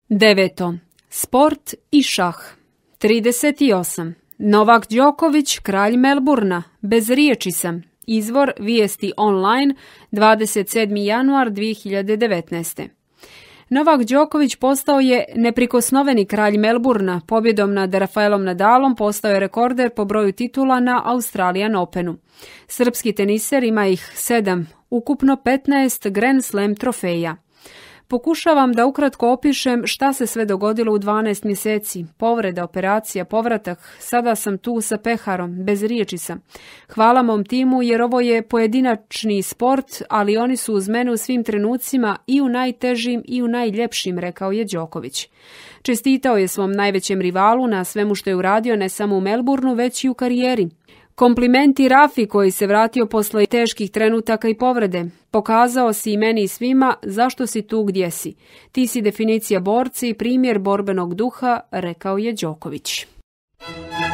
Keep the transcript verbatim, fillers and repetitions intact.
Deveto. Sport i šah. trideset osam. Novak Đoković, kralj Melburna. Bez riječi sam. Izvor Vijesti online, dvadeset sedmi januar dvije hiljade devetnaeste. Novak Đoković postao je neprikosnoveni kralj Melburna. Pobjedom nad Rafaelom Nadalom postao je rekorder po broju titula na Australian Openu. Srpski teniser ima ih sedam, ukupno petnaest Grand Slam trofeja. Pokušavam da ukratko opišem šta se sve dogodilo u dvanaest mjeseci. Povreda, operacija, povratak. Sada sam tu sa peharom, bez riječi sam. Hvala mom timu jer ovo je pojedinačni sport, ali oni su uz mene u svim trenucima i u najtežim i u najljepšim, rekao je Đoković. Čestitao je svom najvećem rivalu na svemu što je uradio ne samo u Melburnu, već i u karijeri. Komplimenti Rafi koji se vratio posle teških trenutaka i povrede. Pokazao si i meni i svima zašto si tu gdje si. Ti si definicija borca i primjer borbenog duha, rekao je Đoković.